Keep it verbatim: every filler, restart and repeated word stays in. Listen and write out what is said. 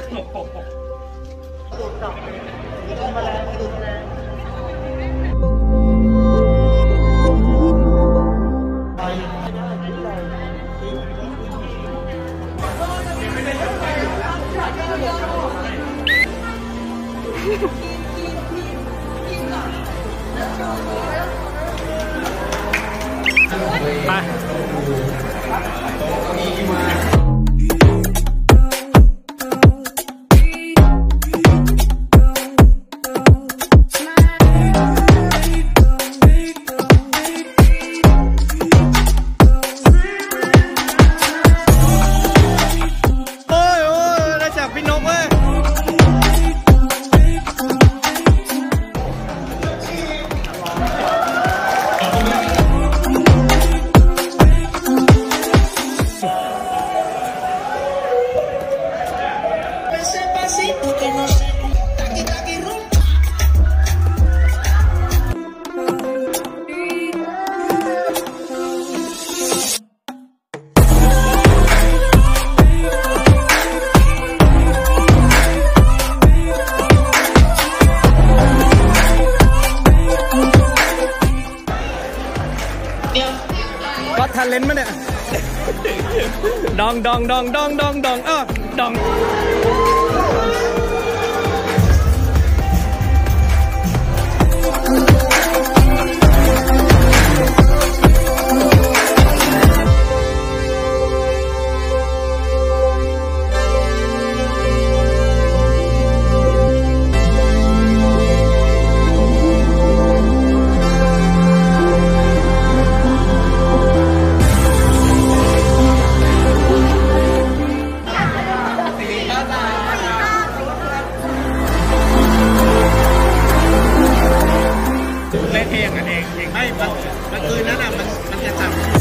ดูดกลับดูดแมลงดูดแมลงไปก็ทันเลนมั้ยเนี่ยดองดองดองดองดองดองอ้าวดองเล่นเองกันเองเองไม่มันมันคืนนั้นอ่ะมันมันจะจับ